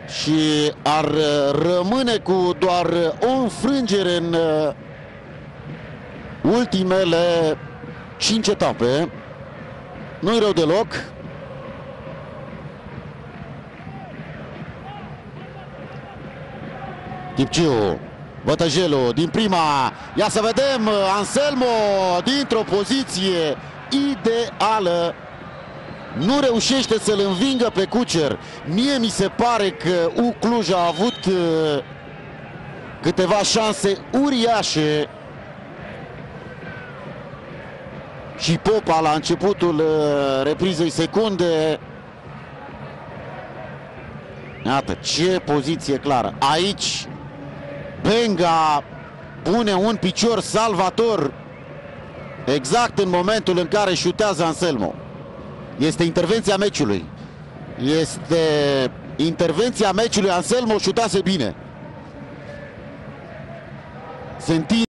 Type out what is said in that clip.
și ar rămâne cu doar o înfrângere în ultimele 5 etape. Nu-i rău deloc. Tipciu, Bătăjelu din prima, ia să vedem, Anselmo dintr-o poziție ideală nu reușește să-l învingă pe Kucher. Mie mi se pare că Cluj a avut câteva șanse uriașe și Popa la începutul reprizei secunde. Iată ce poziție clară. Aici Benga pune un picior salvator exact în momentul în care șutează Anselmo. Este intervenția meciului. Este intervenția meciului. Anselmo șutase bine. Se întinde.